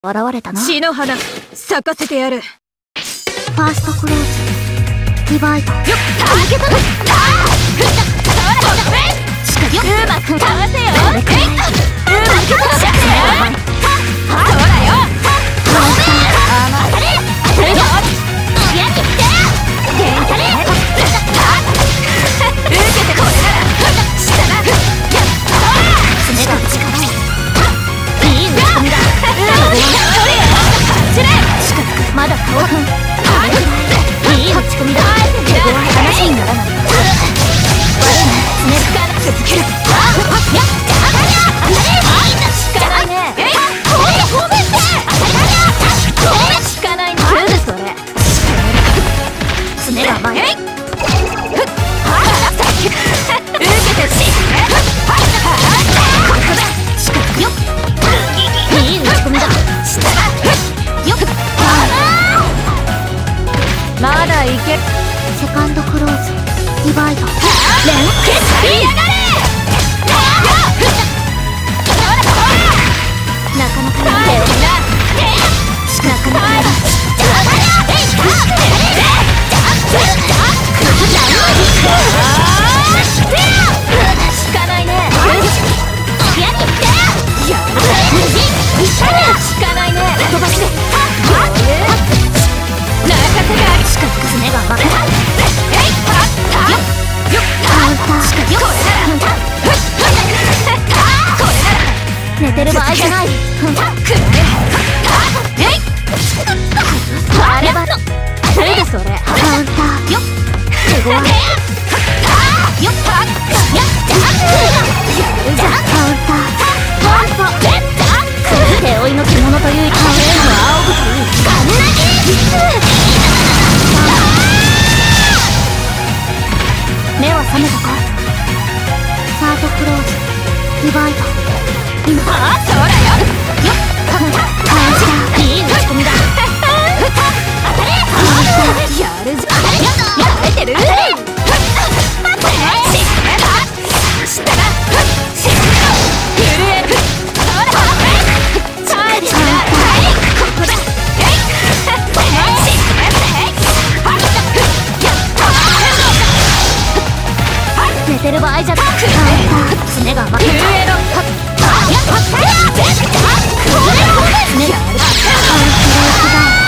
現れたな。 血の花咲かせてやる。 ファーストクローズリバイト。よっ、いけたの。うまくかわせよ。うまくかわせよ。ほらよ。当たれ。やってきて。受けてこれなら。したな。やったー。爪が力いい打ち込みだ。まだ顔くん。いい打ち込みだ。ここは話にならない。悪いな。爪つかなくつける。やっ効かないね。ごめんって。効かないね。すぐそれ。爪が甘い。受けてし。ここだ。よっ。いい打ち込みだ。下だ。よっ。 まだいけ。 セカンドクローズリバイト。連決しやがれ。なかなかいいよ。なかなかいい。効かないね。やってきて。やる。効かないね。飛ばして。中手がありしか爪が負けた。よっ、カウンター。これなら寝てる場合じゃない。あればのすぐそれ。カウンター。よっ、手ごわよっ、やるじゃん。カウンター。手負いの着物というカウンター。青ぶといい。ガン投げ。目は覚めたか。サードクローズリバイト。今そらよ。よっ、カウンター。いい打ち込みだ。当たれ。やるじゃん。やれてる。下だ。寝てる場合じゃなくて爪が負けた。爪が